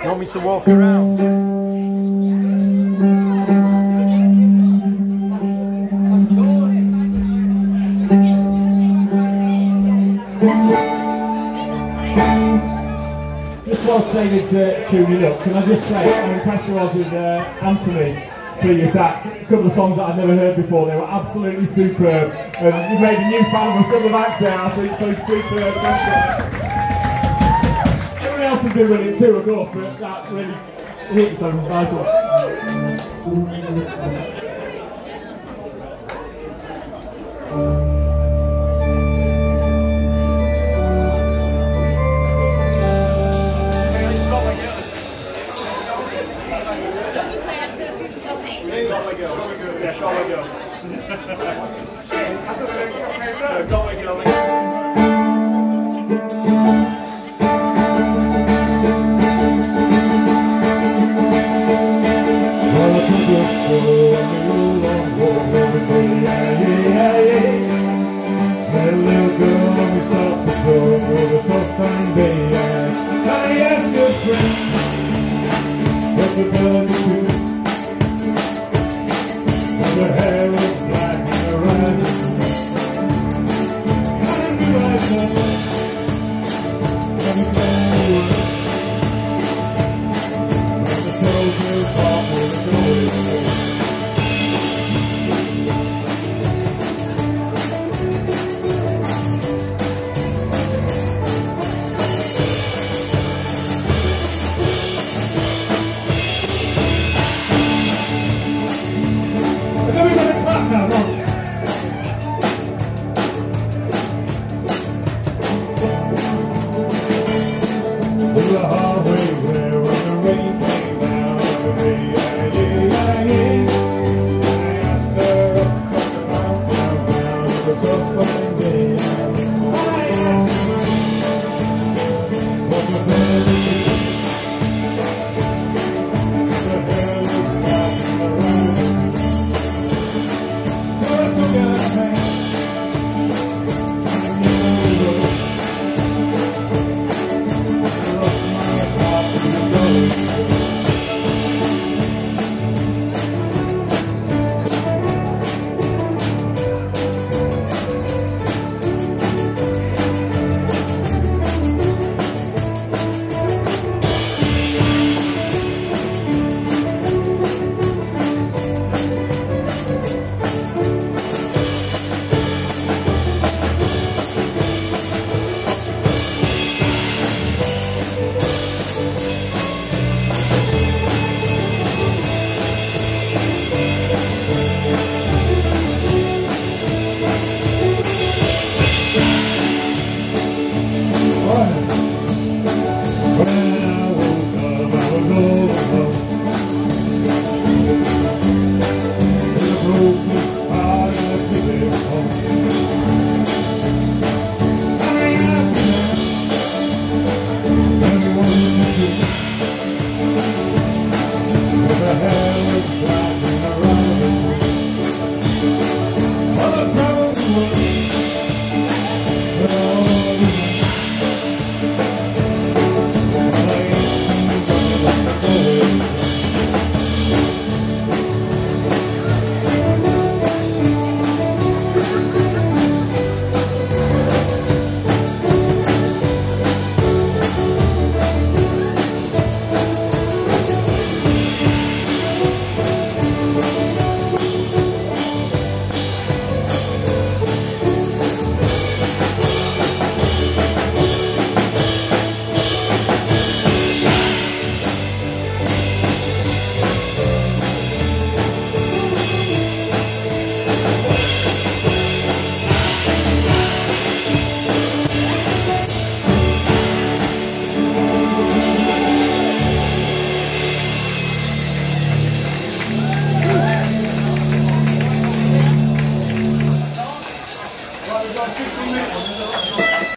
You want me to walk around? Just whilst David's tuning up, can I just say how impressed I was with Anthony previous act. A couple of songs that I'd never heard before, they were absolutely superb. And you made a new fan of a couple of acts there, I think, so superb. Everyone else has been brilliant too, of course, but that really hit, so nice one. What's the